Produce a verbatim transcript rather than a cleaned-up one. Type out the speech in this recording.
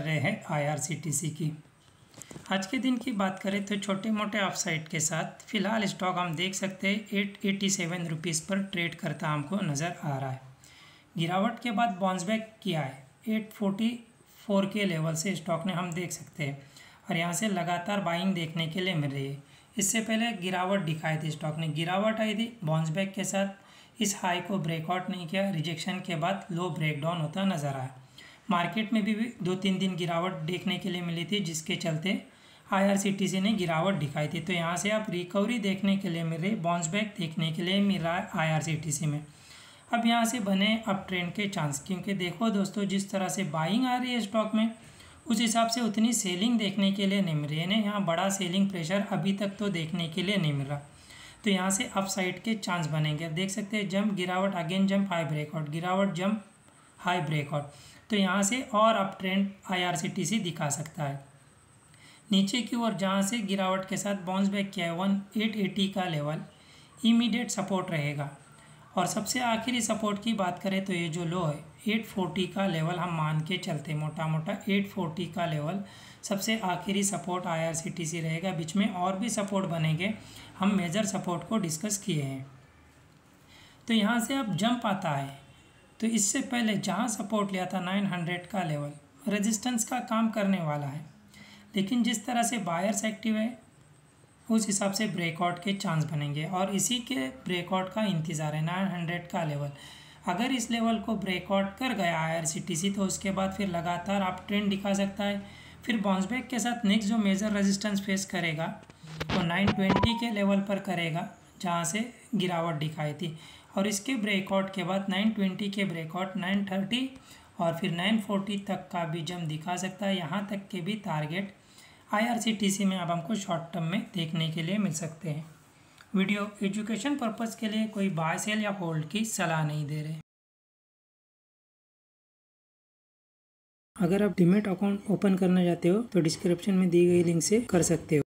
रहे हैं आईआरसीटीसी की। आज के दिन की बात करें तो छोटे मोटे अपसाइड के साथ फिलहाल स्टॉक हम देख सकते हैं एट एटी सेवन रुपीज़ पर ट्रेड करता हमको नज़र आ रहा है। गिरावट के बाद बाउंस बैक किया है एट फोर्टी फोर के लेवल से स्टॉक ने हम देख सकते हैं और यहाँ से लगातार बाइंग देखने के लिए मिल रही है। इससे पहले गिरावट दिखाई थी, स्टॉक ने गिरावट आई थी, बाउंस बैक के साथ इस हाई को ब्रेकआउट नहीं किया, रिजेक्शन के बाद लो ब्रेकडाउन होता नज़र आया। मार्केट में भी, भी दो तीन दिन गिरावट देखने के लिए मिली थी, जिसके चलते आईआरसीटीसी ने गिरावट दिखाई थी। तो यहाँ से आप रिकवरी देखने के लिए मिल रही, बाउंस बैक देखने के लिए मिल रहा है आईआरसीटीसी में। अब यहाँ से बने अप ट्रेंड के चांस, क्योंकि देखो दोस्तों जिस तरह से बाइंग आ रही है स्टॉक में उस हिसाब से उतनी सेलिंग देखने के लिए नहीं मिल रही है। यहाँ बड़ा सेलिंग प्रेशर अभी तक तो देखने के लिए नहीं मिल रहा, तो यहाँ से अप साइड के चांस बनेंगे। अब देख सकते हैं जंप गिरावट, अगेन जंप हाई ब्रेकआउट, गिरावट जंप हाई ब्रेकआउट, तो यहाँ से और अप ट्रेंड आईआरसीटीसी दिखा सकता है। नीचे की ओर जहाँ से गिरावट के साथ बाउंस बैक किया है वन एट एटी का लेवल इमीडिएट सपोर्ट रहेगा। और सबसे आखिरी सपोर्ट की बात करें तो ये जो लो है एट फोर्टी का लेवल हम मान के चलते, मोटा मोटा एट फोर्टी का लेवल सबसे आखिरी सपोर्ट आईआरसीटीसी रहेगा। बीच में और भी सपोर्ट बनेंगे, हम मेजर सपोर्ट को डिस्कस किए हैं। तो यहाँ से अब जंप आता है, तो इससे पहले जहाँ सपोर्ट लिया था नाइन हंड्रेड का लेवल रेजिस्टेंस का काम करने वाला है, लेकिन जिस तरह से बायर्स एक्टिव है उस हिसाब से ब्रेकआउट के चांस बनेंगे और इसी के ब्रेकआउट का इंतज़ार है। नाइन हंड्रेड का लेवल अगर इस लेवल को ब्रेकआउट कर गया आईआरसीटीसी तो उसके बाद फिर लगातार आप ट्रेंड दिखा सकता है। फिर बाउंस बैक के साथ नेक्स्ट जो मेजर रेजिस्टेंस फेस करेगा वो नाइन ट्वेंटी के लेवल पर करेगा, जहाँ से गिरावट दिखाई थी। और इसके ब्रेकआउट के बाद नाइन ट्वेंटी के ब्रेकआउट नाइन थर्टी और फिर नाइन फोर्टी तक का भी जंप दिखा सकता है। यहाँ तक के भी टारगेट आईआरसीटीसी में अब हमको शॉर्ट टर्म में देखने के लिए मिल सकते हैं। वीडियो एजुकेशन पर्पस के लिए कोई बाय सेल या होल्ड की सलाह नहीं दे रहे। अगर आप डीमैट अकाउंट ओपन करना चाहते हो तो डिस्क्रिप्शन में दी गई लिंक से कर सकते हो।